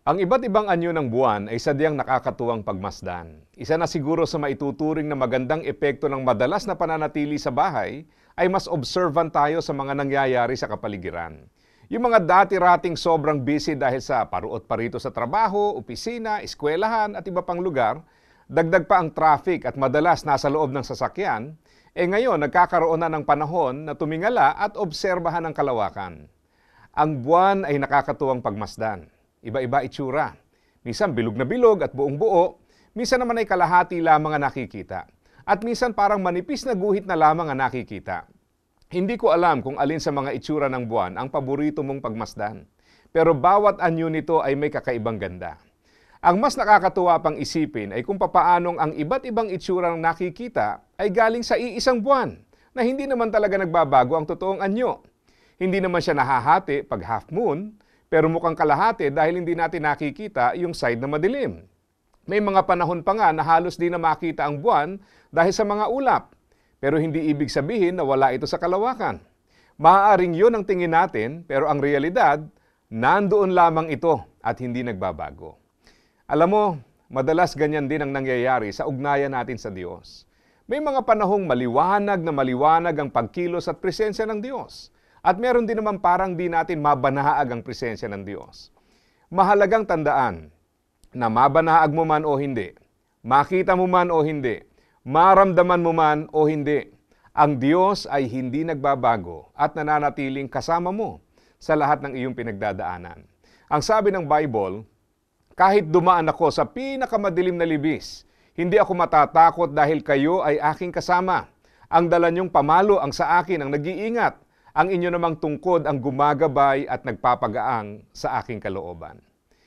Ang iba't ibang anyo ng buwan ay sadyang nakakatuwang pagmasdan. Isa na siguro sa maituturing na magandang epekto ng madalas na pananatili sa bahay ay mas observant tayo sa mga nangyayari sa kapaligiran. Yung mga dati-rating sobrang busy dahil sa paruot parito sa trabaho, opisina, eskwelahan at iba pang lugar, dagdag pa ang traffic at madalas nasa loob ng sasakyan, ngayon nagkakaroon na ng panahon na tumingala at obserbahan ang kalawakan. Ang buwan ay nakakatuwang pagmasdan. Iba-iba itsura. Minsan bilog na bilog at buong buo, minsan naman ay kalahati lamang ang nakikita. At minsan parang manipis na guhit na lamang ang nakikita. Hindi ko alam kung alin sa mga itsura ng buwan ang paborito mong pagmasdan. Pero bawat anyo nito ay may kakaibang ganda. Ang mas nakakatuwa pang isipin ay kung papaanong ang iba't ibang itsura ng nakikita ay galing sa iisang buwan na hindi naman talaga nagbabago ang totoong anyo. Hindi naman siya nahahati pag half moon, pero mukhang kalahati dahil hindi natin nakikita yung side na madilim. May mga panahon pa nga na halos di na makita ang buwan dahil sa mga ulap. Pero hindi ibig sabihin na wala ito sa kalawakan. Maaaring yun ang tingin natin, pero ang realidad, nandoon lamang ito at hindi nagbabago. Alam mo, madalas ganyan din ang nangyayari sa ugnayan natin sa Diyos. May mga panahong maliwanag ang pagkilos at presensya ng Diyos. At meron din naman parang di natin mabanaag ang presensya ng Diyos. Mahalagang tandaan na mabanaag mo man o hindi, makita mo man o hindi, maramdaman mo man o hindi, ang Diyos ay hindi nagbabago at nananatiling kasama mo sa lahat ng iyong pinagdadaanan. Ang sabi ng Bible, kahit dumaan ako sa pinakamadilim na libis, hindi ako matatakot dahil kayo ay aking kasama. Ang dala niyong pamalo ang sa akin ang nag-iingat. Ang inyo namang tungkod ang gumagabay at nagpapagaang sa aking kalooban.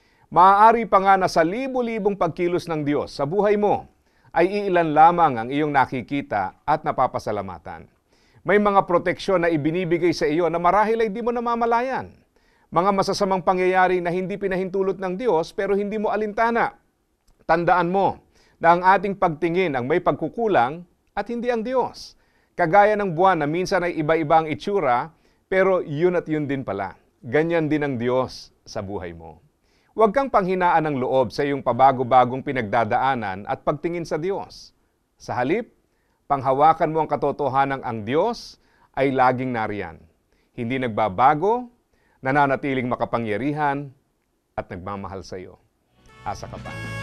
Maaari pa nga na sa libu-libong pagkilos ng Diyos sa buhay mo, ay iilan lamang ang iyong nakikita at napapasalamatan. May mga proteksyon na ibinibigay sa iyo na marahil ay di mo namamalayan. Mga masasamang pangyayari na hindi pinahintulot ng Diyos pero hindi mo alintana. Tandaan mo na ang ating pagtingin ang may pagkukulang at hindi ang Diyos. Kagaya ng buwan na minsan ay iba-iba ang itsura, pero yun at yun din pala. Ganyan din ang Diyos sa buhay mo. Huwag kang panghinaan ng loob sa iyong pabago-bagong pinagdadaanan at pagtingin sa Diyos. Sa halip, panghawakan mo ang katotohanang ang Diyos ay laging nariyan. Hindi nagbabago, nananatiling makapangyarihan, at nagmamahal sa iyo. Asa ka pa.